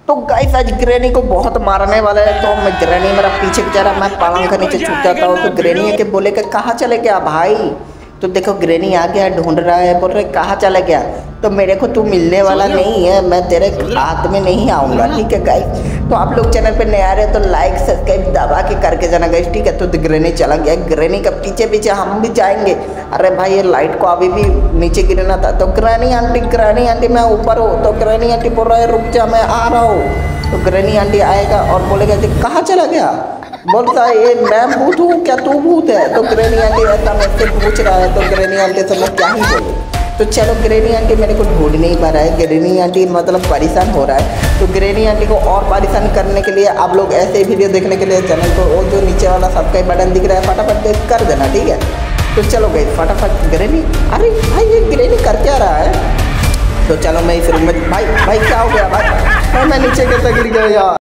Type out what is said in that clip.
तो गाइस आज ग्रैनी को बहुत मारने वाला है। तो मैं ग्रैनी मेरा पीछे बेचारा मैं पलंग के नीचे छुप जाता हूँ। तो ग्रैनी के बोले कि कहाँ चले गया भाई। तो देखो ग्रैनी आ गया, ढूंढ रहा है, बोल रहे कहाँ चला गया। तो मेरे को तू मिलने वाला नहीं है, मैं तेरे हाथ में नहीं आऊँगा, ठीक है गाइस। तो आप लोग चैनल पे नए आ रहे हैं तो लाइक सब्सक्राइब दबा के करके जाना गाइस, ठीक है। तो ग्रैनी चला गया, ग्रैनी का पीछे पीछे हम भी जाएंगे। अरे भाई ये लाइट को अभी भी नीचे गिरना था। तो ग्रैनी आंटी मैं ऊपर हूँ। तो ग्रैनी आंटी बोल रहा है रुक जा मैं आ रहा हूँ। तो ग्रैनी आंटी आएगा और बोलेगा कहाँ चला गया। बोलता है ये मैं भूत हूँ क्या तू भूत है। तो ग्रैनी आंटी ऐसा मुझसे पूछ रहा है। तो ग्रैनी आंटी से मैं क्या ही बोलूँ। तो चलो ग्रैनी आंटी मेरे को ढूंढ नहीं पा रहा है। ग्रैनी आंटी मतलब परेशान हो रहा है। तो ग्रैनी आंटी को और परेशान करने के लिए आप लोग ऐसे वीडियो देखने के लिए चैनल को वो जो नीचे वाला सब्सक्राइब बटन दिख रहा है फटाफट कर देना, ठीक है। तो चलो गई फटाफट ग्रैनी, अरे भाई ये ग्रैनी कर क्या रहा है। तो चलो मैं इस रूम में, भाई क्या हो गया भाई, मैं नीचे कैसे गिर गया।